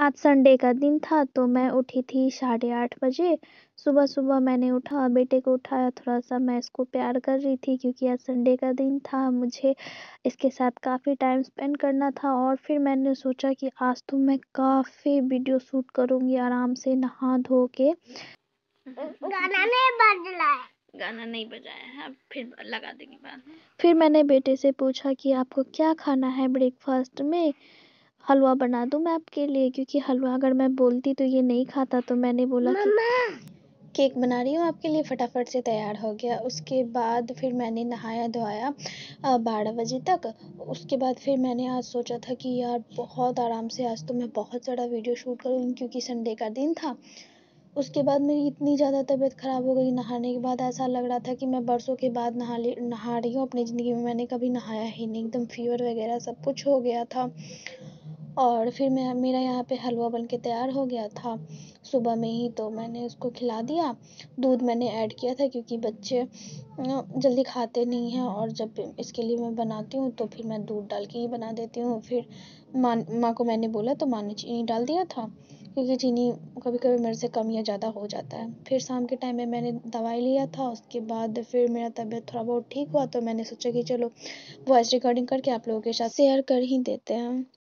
आज संडे का दिन था तो मैं उठी थी 8:30 बजे। सुबह-सुबह मैंने उठा, बेटे को उठाया, थोड़ा-सा मैं इसको प्यार कर रही थी क्योंकि आज संडे का दिन था। मुझे इसके साथ काफ़ी टाइम स्पेंड करना था और फिर मैंने सोचा कि आज तो मैं काफ़ी वीडियो शूट करूँगी आराम से नहा धो के। गाना नहीं बज रहा है। गाना नहीं बजाया है, अब फिर लगा देंगे बाद में। फिर मैंने बेटे से पूछा कि आपको क्या खाना है ब्रेकफास्ट में? हलवा बना दूं मैं आपके लिए, क्योंकि हलवा अगर मैं बोलती तो ये नहीं खाता। तो मैंने बोला कि केक बना रही हूँ आपके लिए। फटाफट से तैयार हो गया। उसके बाद फिर मैंने नहाया धोया 12 बजे तक। उसके बाद फिर मैंने आज सोचा था कि यार बहुत आराम से आज तो मैं बहुत सारा वीडियो शूट करूँगी क्योंकि संडे का दिन था। उसके बाद मेरी इतनी ज़्यादा तबीयत ख़राब हो गई नहाने के बाद। ऐसा लग रहा था कि मैं बरसों के बाद नहा रही हूँ। अपनी ज़िंदगी में मैंने कभी नहाया ही नहीं। एकदम फ़ीवर वगैरह सब कुछ हो गया था। और फिर मेरा यहाँ पे हलवा बन के तैयार हो गया था सुबह में ही, तो मैंने उसको खिला दिया। दूध मैंने ऐड किया था क्योंकि बच्चे जल्दी खाते नहीं हैं और जब इसके लिए मैं बनाती हूँ तो फिर मैं दूध डाल के ही बना देती हूँ। फिर माँ को मैंने बोला तो माँ ने चीनी डाल दिया था क्योंकि चीनी कभी कभी मेरे से कम या ज़्यादा हो जाता है। फिर शाम के टाइम में मैंने दवाई लिया था। उसके बाद फिर मेरा तबीयत थोड़ा बहुत ठीक हुआ तो मैंने सोचा कि चलो वॉइस रिकॉर्डिंग करके आप लोगों के साथ शेयर कर ही देते हैं।